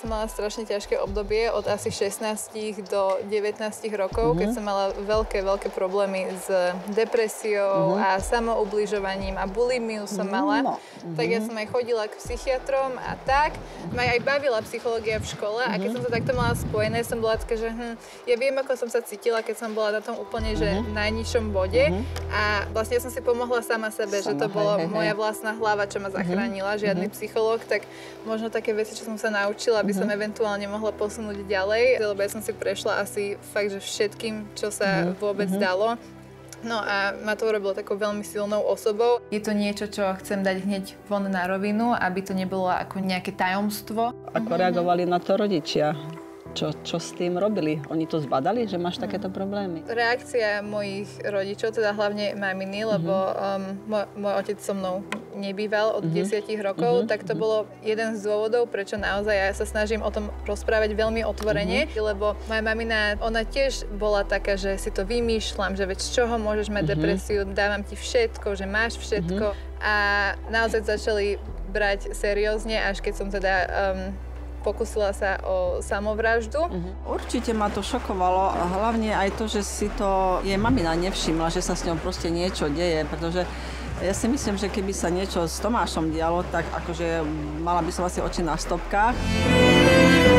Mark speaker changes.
Speaker 1: som mala strašne ťažké obdobie od asi 16 do 19 rokov, keď som mala veľké problémy s depresiou a samoubližovaním a bulimiu som mala. Tak ja som aj chodila k psychiatrom a tak. Ma aj bavila psychológia v škole a keď som to takto mala spojené, som bola taká, že ja viem, ako som sa cítila, keď som bola na tom úplne, že najnižšom bode a vlastne som si pomohla sama sebe, že to bola moja vlastná hlava, čo ma zachránila, žiadny psychológ, tak možno také veci, čo som sa naučila, aby som eventuálne mohla posunúť ďalej, lebo ja som si prešla asi fakt, že všetkým, čo sa vôbec dalo. No a ma to urobilo takou veľmi silnou osobou. Je to niečo, čo chcem dať hneď von na rovinu, aby to nebolo ako nejaké tajomstvo.
Speaker 2: Ako reagovali na to rodičia? Čo s tým robili? Oni to zbadali, že máš takéto problémy?
Speaker 1: Reakcia mojich rodičov, teda hlavne maminy, lebo môj otec so mnou nebýval od 10 rokov, tak to bolo jeden z dôvodov, prečo naozaj ja sa snažím o tom rozprávať veľmi otvorene, lebo moja mamina, ona tiež bola taká, že si to vymýšľam, že veď z čoho môžeš mať depresiu, dávam ti všetko, že máš všetko a naozaj začali brať seriózne, až keď som teda pokúsila sa o samovraždu.
Speaker 2: Určite ma to šokovalo, hlavne aj to, že si to jej mamina nevšimla, že sa s ňou proste niečo deje, pretože ja si myslím, že keby sa niečo s Tomášom dialo, tak akože mala by som asi oči na stopkách.